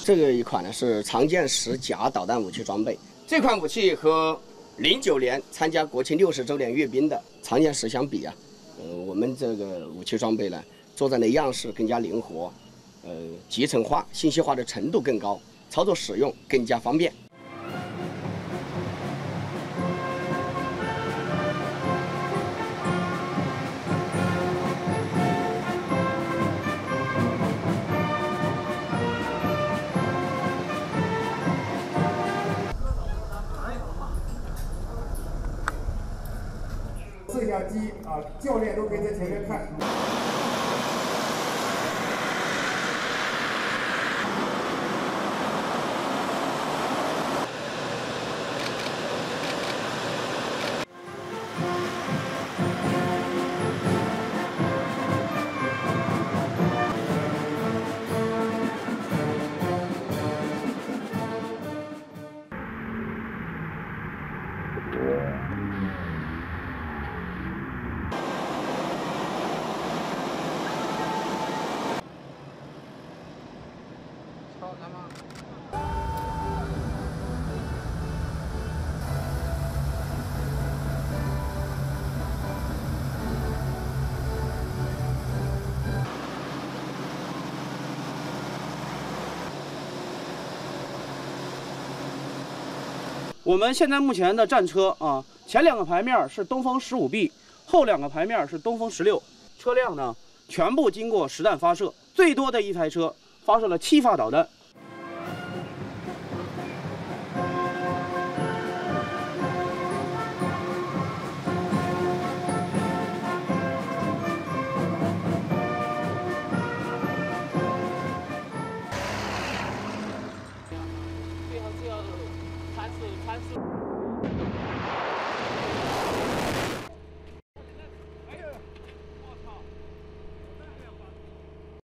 这个一款呢是长剑10甲导弹武器装备，这款武器和09年参加国庆60周年阅兵的长剑10相比啊，我们这个武器装备呢，作战的样式更加灵活，集成化、信息化的程度更高，操作使用更加方便。 摄像机啊，教练都可以在前面看。 我们现在目前的战车啊，前2个牌面是东风15B，后2个牌面是东风16。车辆呢，全部经过实弹发射，最多的一台车发射了7发导弹。